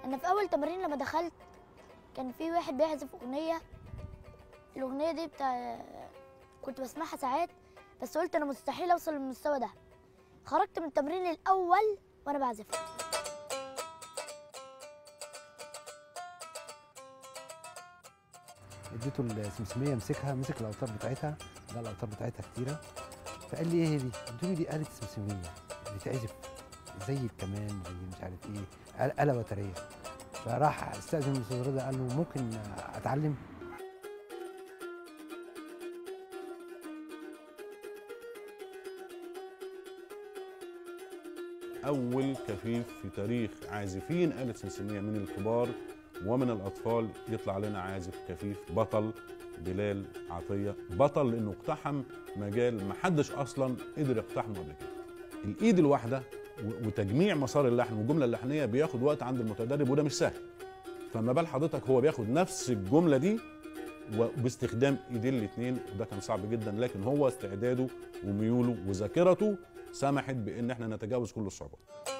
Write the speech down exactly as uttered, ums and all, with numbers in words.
انا في اول تمرين لما دخلت كان في واحد بيعزف اغنيه. الاغنيه دي بتاع كنت بسمعها ساعات، بس قلت انا مستحيل اوصل للمستوى ده. خرجت من التمرين الاول وانا بعزفها. اديته السمسميه مسكها، مسك الاوتار بتاعتها، لا الاوتار بتاعتها كتيره، فقال لي ايه هي دي؟ قلت له دي آلة سمسميه بتعزف زي الكمان زي مش عارف ايه، آلة وتريه. فراح استأذن الاستاذ رضا قال له ممكن اتعلم؟ أول كفيف في تاريخ عازفين آلة سمسمية من الكبار ومن الأطفال يطلع لنا عازف كفيف بطل، بلال عطية. بطل لأنه اقتحم مجال محدش أصلا قدر يقتحمه قبل كده. الإيد الواحدة وتجميع مسار اللحن والجملة اللحنية بياخد وقت عند المتدرب، وده مش سهل. فما بال حضرتك هو بياخد نفس الجملة دي وباستخدام ايدين الاثنين، وده كان صعب جدا، لكن هو استعداده وميوله وذاكرته سمحت بان احنا نتجاوز كل الصعوبات.